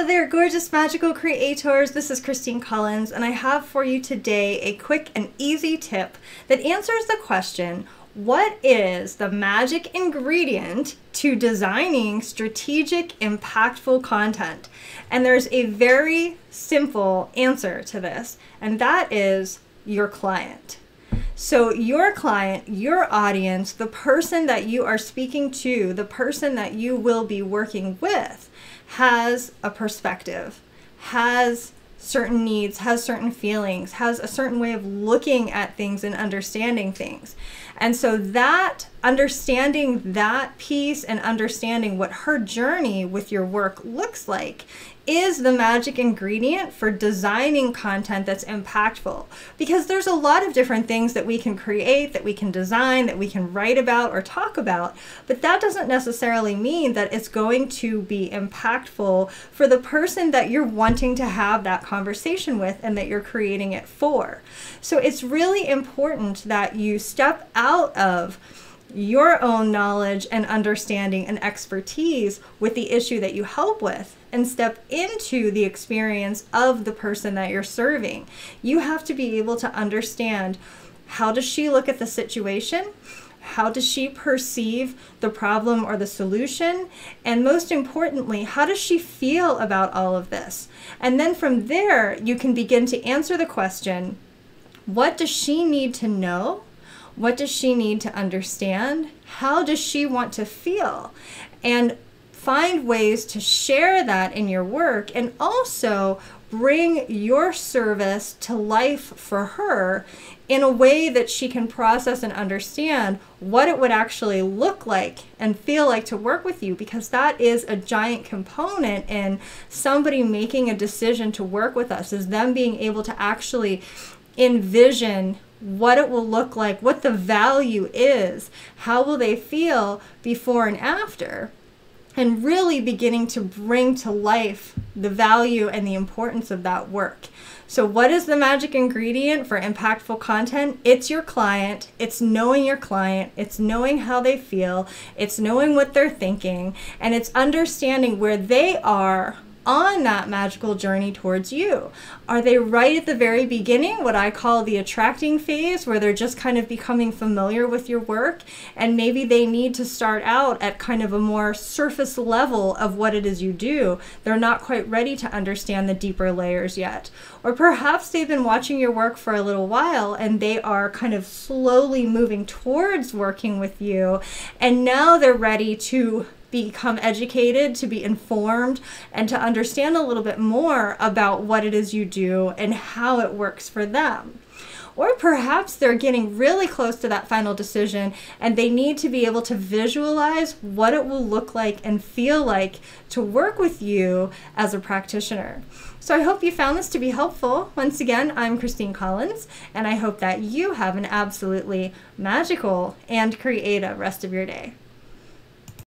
Hello there, gorgeous magical creators. This is Christine Collins, and I have for you today a quick and easy tip that answers the question, what is the magic ingredient to designing strategic, impactful content? And there's a very simple answer to this, and that is your client. So your client, your audience, the person that you are speaking to, the person that you will be working with, has a perspective, has certain needs, has certain feelings, has a certain way of looking at things and understanding things. And so that understanding that piece and understanding what her journey with your work looks like is the magic ingredient for designing content that's impactful. Because there's a lot of different things that we can create, that we can design, that we can write about or talk about, but that doesn't necessarily mean that it's going to be impactful for the person that you're wanting to have that conversation with and that you're creating it for. So it's really important that you step out of your own knowledge and understanding and expertise with the issue that you help with and step into the experience of the person that you're serving. You have to be able to understand, how does she look at the situation? How does she perceive the problem or the solution? And most importantly, how does she feel about all of this? And then from there, you can begin to answer the question, what does she need to know? What does she need to understand? How does she want to feel? And find ways to share that in your work and also bring your service to life for her in a way that she can process and understand what it would actually look like and feel like to work with you, because that is a giant component in somebody making a decision to work with us, is them being able to actually envision what it will look like, what the value is, how will they feel before and after, and really beginning to bring to life the value and the importance of that work. So what is the magic ingredient for impactful content? It's your client, it's knowing your client, it's knowing how they feel, it's knowing what they're thinking, and it's understanding where they are on that magical journey towards you. Are they right at the very beginning, what I call the attracting phase, where they're just kind of becoming familiar with your work, and maybe they need to start out at kind of a more surface level of what it is you do? They're not quite ready to understand the deeper layers yet. Or perhaps they've been watching your work for a little while and they are kind of slowly moving towards working with you, and now they're ready to become educated, to be informed, and to understand a little bit more about what it is you do and how it works for them. Or perhaps they're getting really close to that final decision and they need to be able to visualize what it will look like and feel like to work with you as a practitioner. So I hope you found this to be helpful. Once again, I'm Christine Collins, and I hope that you have an absolutely magical and creative rest of your day.